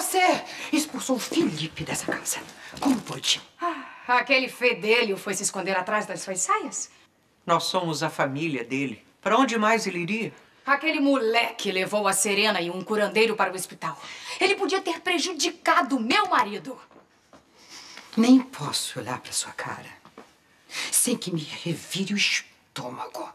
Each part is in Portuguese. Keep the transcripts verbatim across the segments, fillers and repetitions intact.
você expulsou o Felipe dessa casa. Como pôde? Ah, aquele fedelho foi se esconder atrás das suas saias? Nós somos a família dele. Para onde mais ele iria? Aquele moleque levou a Serena e um curandeiro para o hospital. Ele podia ter prejudicado meu marido. Nem posso olhar para sua cara sem que me revire o estômago.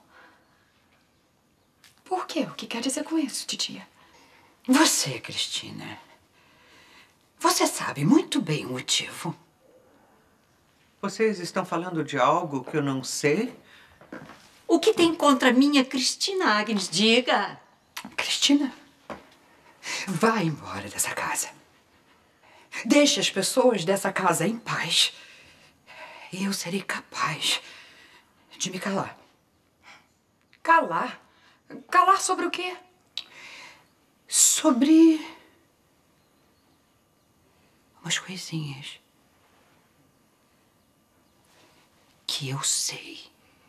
Por quê? O que quer dizer com isso, titia? Você, Cristina, você sabe muito bem o motivo. Vocês estão falando de algo que eu não sei? O que tem contra minha Cristina, Agnes? Diga. Cristina, vá embora dessa casa. Deixe as pessoas dessa casa em paz. E eu serei capaz de me calar. Calar? Calar sobre o quê? Sobre umas coisinhas que eu sei.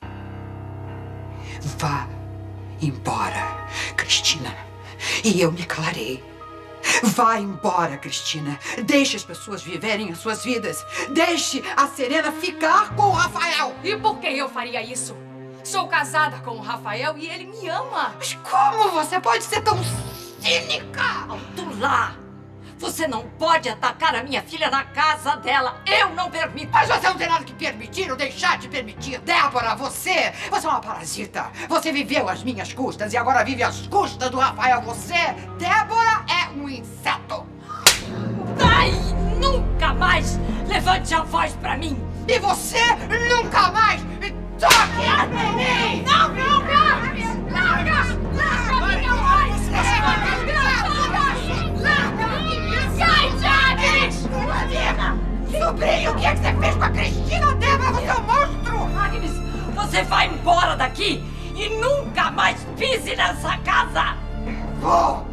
Vá embora, Cristina, e eu me calarei. Vá embora, Cristina. Deixe as pessoas viverem as suas vidas. Deixe a Serena ficar com o Rafael. E por que eu faria isso? Sou casada com o Rafael e ele me ama. Mas como você pode ser tão cínica? Alto lá! Você não pode atacar a minha filha na casa dela. Eu não permito. Mas você não tem nada que permitir ou deixar de permitir. Débora, você, você é uma parasita. Você viveu às minhas custas e agora vive às custas do Rafael. Você, Débora, é um inseto. Ai, nunca mais levante a voz pra mim. E você nunca mais toque a mim. Não, nunca. Larga, larga minha voz. Sobrinho, o que é que você fez com a Cristina? Débora, você é um monstro! Agnes, você vai embora daqui e nunca mais pise nessa casa! Vou!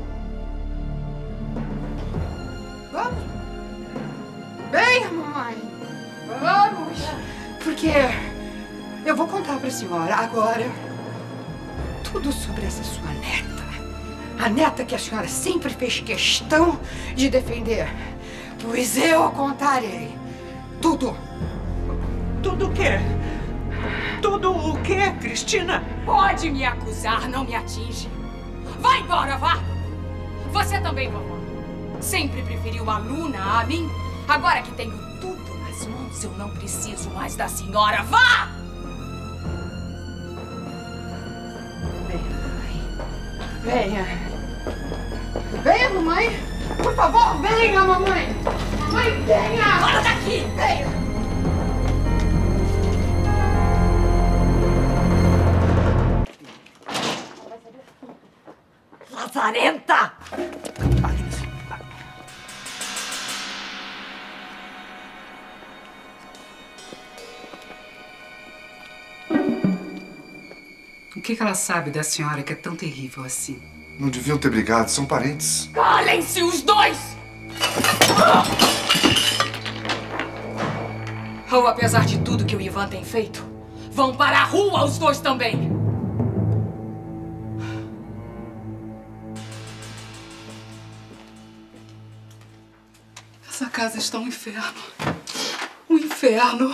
Vamos? Venha, mamãe! Vamos! Porque eu vou contar pra senhora agora tudo sobre essa sua neta. A neta que a senhora sempre fez questão de defender. Pois eu contarei tudo. Tudo o quê? Tudo o quê, Cristina? Pode me acusar, não me atinge. Vai embora, vá! Você também, vovó. Sempre preferiu a Luna a mim. Agora que tenho tudo nas mãos, eu não preciso mais da senhora. Vá! Venha, mamãe. Venha. Venha, mamãe. Por favor, venha, mamãe. Mamãe, venha. Fora daqui! Venha. Lazarenta! O que que ela sabe da senhora que é tão terrível assim? Não deviam ter brigado, são parentes. Calem-se os dois! Ou apesar de tudo que o Ivan tem feito, vão para a rua os dois também! Essa casa está um inferno. Um inferno.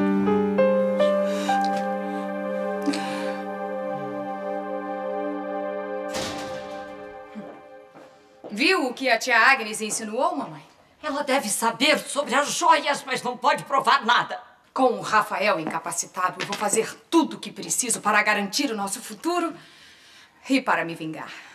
Viu o que a tia Agnes insinuou, mamãe? Ela deve saber sobre as joias, mas não pode provar nada. Com o Rafael incapacitado, eu vou fazer tudo o que preciso para garantir o nosso futuro e para me vingar.